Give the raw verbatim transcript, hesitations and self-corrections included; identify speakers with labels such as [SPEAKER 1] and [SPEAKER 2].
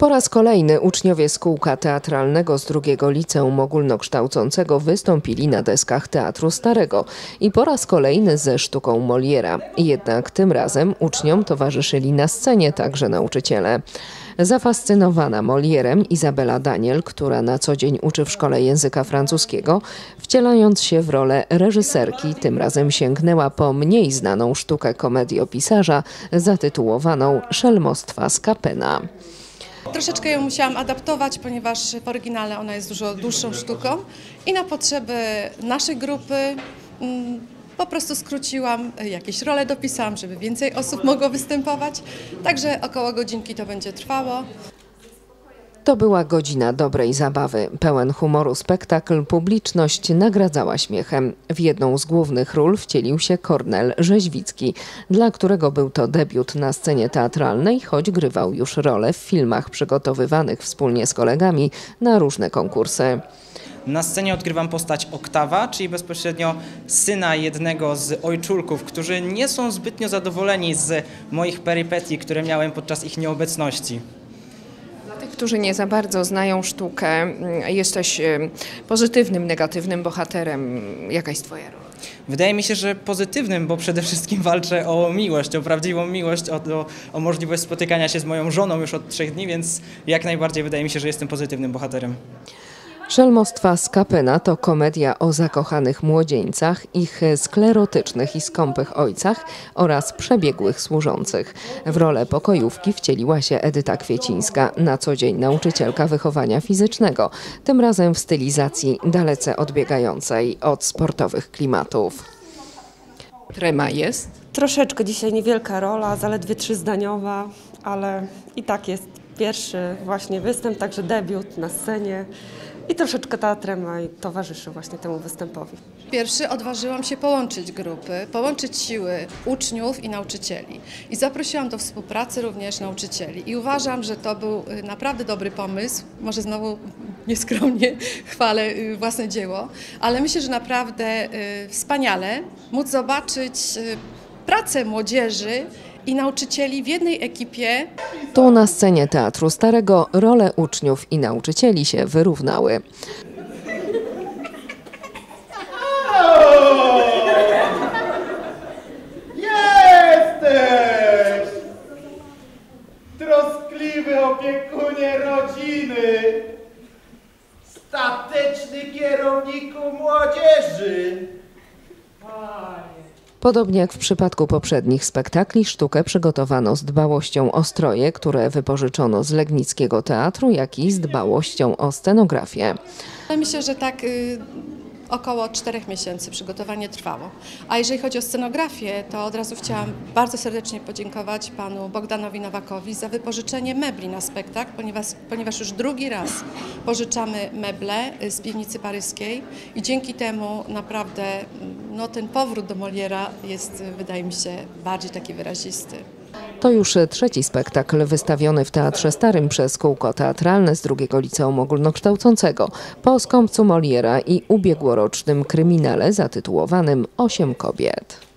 [SPEAKER 1] Po raz kolejny uczniowie z kółka teatralnego z drugiego liceum ogólnokształcącego wystąpili na deskach Teatru Starego i po raz kolejny ze sztuką Moliera. Jednak tym razem uczniom towarzyszyli na scenie także nauczyciele. Zafascynowana Molierem Izabela Daniel, która na co dzień uczy w szkole języka francuskiego, wcielając się w rolę reżyserki, tym razem sięgnęła po mniej znaną sztukę komediopisarza zatytułowaną Szelmostwa z Capena.
[SPEAKER 2] Troszeczkę ją musiałam adaptować, ponieważ w oryginale ona jest dużo dłuższą sztuką i na potrzeby naszej grupy mm, po prostu skróciłam jakieś role, dopisałam, żeby więcej osób mogło występować, także około godzinki to będzie trwało.
[SPEAKER 1] To była godzina dobrej zabawy. Pełen humoru spektakl publiczność nagradzała śmiechem. W jedną z głównych ról wcielił się Kornel Rzeźwicki, dla którego był to debiut na scenie teatralnej, choć grywał już rolę w filmach przygotowywanych wspólnie z kolegami na różne konkursy.
[SPEAKER 3] Na scenie odgrywam postać Oktawa, czyli bezpośrednio syna jednego z ojczulków, którzy nie są zbytnio zadowoleni z moich perypetii, które miałem podczas ich nieobecności.
[SPEAKER 4] Tych, którzy nie za bardzo znają sztukę, jesteś pozytywnym, negatywnym bohaterem. Jaka jest twoja rola?
[SPEAKER 3] Wydaje mi się, że pozytywnym, bo przede wszystkim walczę o miłość, o prawdziwą miłość, o, o, o możliwość spotykania się z moją żoną już od trzech dni, więc jak najbardziej wydaje mi się, że jestem pozytywnym bohaterem.
[SPEAKER 1] Szelmostwa z Capena to komedia o zakochanych młodzieńcach, ich sklerotycznych i skąpych ojcach oraz przebiegłych służących. W rolę pokojówki wcieliła się Edyta Kwiecińska, na co dzień nauczycielka wychowania fizycznego, tym razem w stylizacji dalece odbiegającej od sportowych klimatów.
[SPEAKER 4] Trema jest?
[SPEAKER 5] Troszeczkę dzisiaj niewielka rola, zaledwie trzyzdaniowa, ale i tak jest pierwszy właśnie występ, także debiut na scenie. I troszeczkę ta trema towarzyszy właśnie temu występowi.
[SPEAKER 2] Pierwszy odważyłam się połączyć grupy, połączyć siły uczniów i nauczycieli. I zaprosiłam do współpracy również nauczycieli. I uważam, że to był naprawdę dobry pomysł. Może znowu nieskromnie chwalę własne dzieło, ale myślę, że naprawdę wspaniale móc zobaczyć pracę młodzieży i nauczycieli w jednej ekipie.
[SPEAKER 1] Tu na scenie Teatru Starego role uczniów i nauczycieli się wyrównały.
[SPEAKER 6] Jesteś! Troskliwy opiekunie rodziny! Stateczny kierowniku młodzieży!
[SPEAKER 1] Podobnie jak w przypadku poprzednich spektakli, sztukę przygotowano z dbałością o stroje, które wypożyczono z Legnickiego Teatru, jak i z dbałością o scenografię.
[SPEAKER 2] Myślę, że tak y, około czterech miesięcy przygotowanie trwało. A jeżeli chodzi o scenografię, to od razu chciałam bardzo serdecznie podziękować panu Bogdanowi Nowakowi za wypożyczenie mebli na spektakl, ponieważ, ponieważ już drugi raz pożyczamy meble z piwnicy paryskiej i dzięki temu naprawdę no, ten powrót do Moliera jest, wydaje mi się, bardziej taki wyrazisty.
[SPEAKER 1] To już trzeci spektakl wystawiony w Teatrze Starym przez kółko teatralne z drugiego liceum ogólnokształcącego po skąpcu Moliera i ubiegłorocznym kryminale zatytułowanym Osiem kobiet.